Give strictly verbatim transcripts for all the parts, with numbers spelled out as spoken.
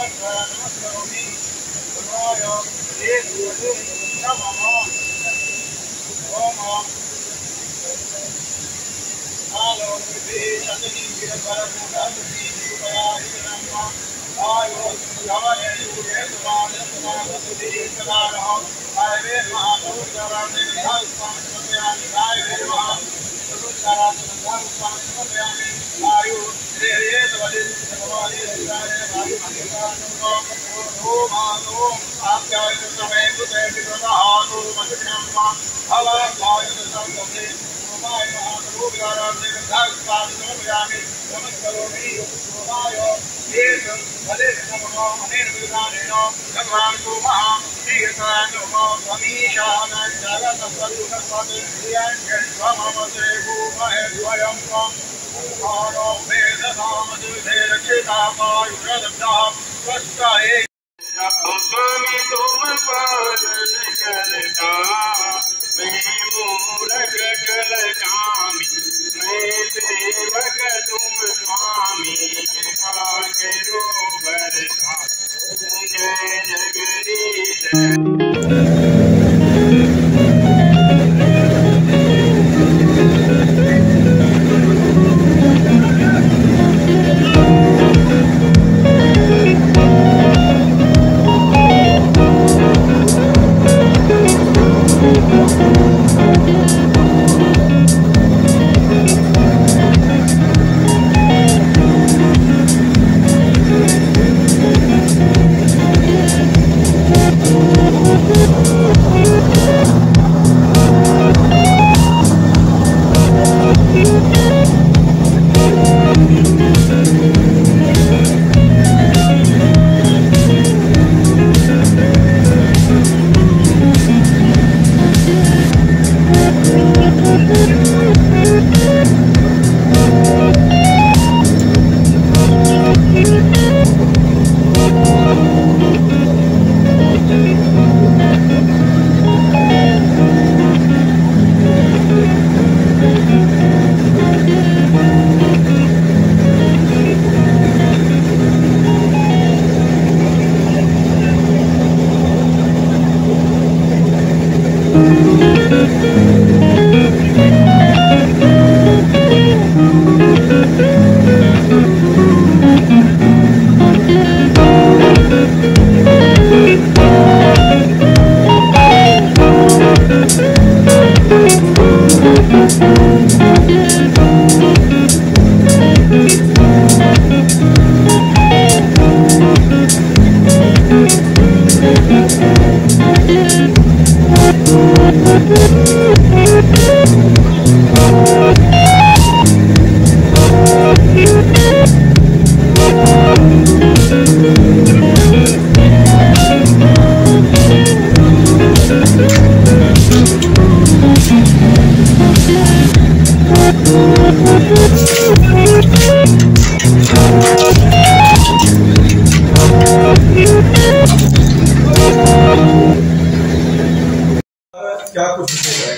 क्या कुछ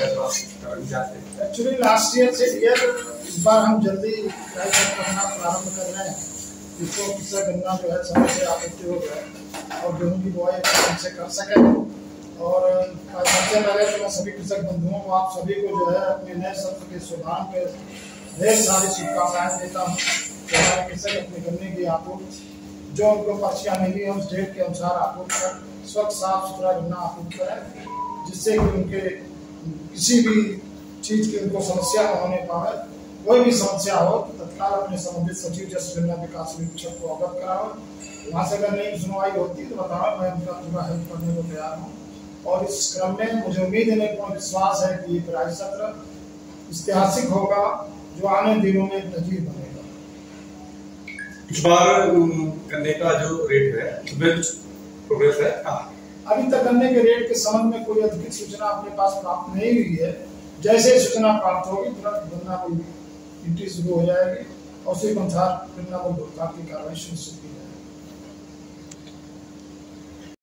actually last year से ईयर इस बार हम जल्दी करना प्रारंभ कर रहे हैं, जिसको किसान गन्ना जो है समय से आपूर्ति हो गया और गेहूँ की बुआई से कर सके। और सबसे पहले तो मैं सभी कृषक बंधुओं को, आप सभी को जो है अपने नए सत्र के शुभारंभ पे ढेर सारी शुभकामनाएं देता हूँ। हमारे कृषक अपने गन्ने की आपूर्ति जो उनको पर्चियाँ मिली है उस डेट के अनुसार आपूर्ति कर स्वच्छ साफ सुथरा गन्ना आपूर्ति करें, जिससे कि उनके किसी भी चीज की उनको समस्या न होने पाए। कोई भी समस्या हो तत्काल अपने संबंधित सचिव जैसे गन्ना विकास निरीक्षक को अवगत कराओ। वहाँ से अगर नहीं सुनवाई होती तो बताओ, मैं उनका पूरा हेल्प करने को तैयार हूँ। और इस क्रम में मुझे उम्मीद है, पूर्ण विश्वास है कि ये प्राइज सत्र ऐतिहासिक होगा जो आने दिनों में नजीर बनेगा। इस बार गन्ने का जो रेट है उसमें कुछ प्रोग्रेस है? अभी तक गन्ने के रेट के संबंध में कोई अधिकृत सूचना अपने पास प्राप्त नहीं हुई है। जैसे ही सूचना प्राप्त होगी तुरंत गन्ना की गिनती शुरू हो जाएगी और उसी के अनुसार गन्ना को भुगतान की कार्रवाई सुनिश्चित की जाएगी।